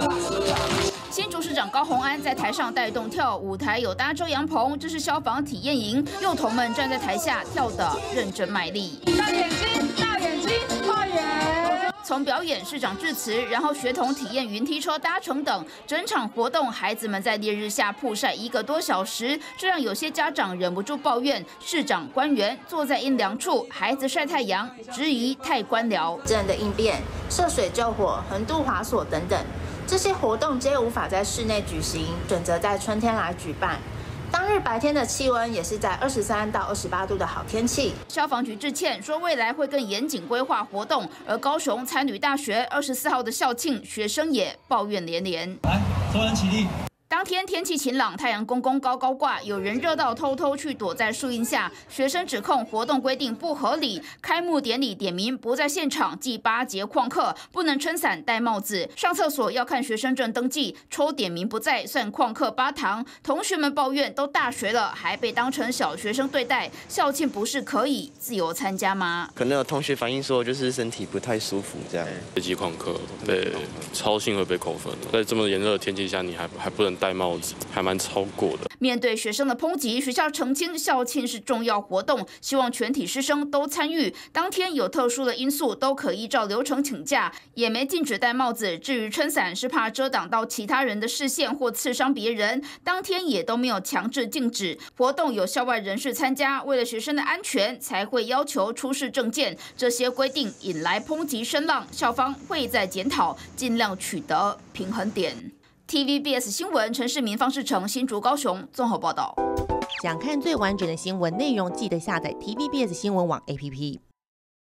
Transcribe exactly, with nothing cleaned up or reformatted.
新竹市长高虹安在台上带动跳，舞台有搭遮阳棚，这是消防体验营，幼童们站在台下跳得认真卖力。 大眼睛，大眼睛，大眼。 从表演、市长致辞，然后学童体验云梯车搭乘等，整场活动孩子们在烈日下曝晒一个多小时，这让有些家长忍不住抱怨，市长官员坐在阴凉处，孩子晒太阳，质疑太官僚。 自然的应变、涉水救火、横渡滑索等等。 这些活动皆无法在室内举行，选择在春天来举办。当日白天的气温也是在二十三到二十八度的好天气。 消防局致歉说，未来会更严谨规划活动。而高雄参旅大学二十四号的校庆，学生也抱怨连连。 来，所有人起立。 当天天气晴朗，太阳公公高高挂，有人热到偷偷去躲在树荫下。学生指控活动规定不合理，开幕典礼点名不在现场记八节旷课，不能撑伞戴帽子，上厕所要看学生证登记，抽点名不在算旷课八堂。同学们抱怨都大学了，还被当成小学生对待，校庆不是可以自由参加吗？ 可能有同学反映说，就是身体不太舒服这样。 飞机旷课被超信会被扣分，在这么炎热的天气下，你还还不能戴帽子，还蛮超过的。 面对学生的抨击，学校澄清校庆是重要活动，希望全体师生都参与。当天有特殊的因素，都可依照流程请假，也没禁止戴帽子。至于撑伞，是怕遮挡到其他人的视线或刺伤别人。当天也都没有强制禁止。活动有校外人士参加，为了学生的安全，才会要求出示证件。这些规定引来抨击声浪，校方会再检讨，尽量取得平衡点。T V B S 新闻陈世民、方世成新竹高雄综合报道。 想看最完整的新闻内容，记得下载 T V B S 新闻网 A P P。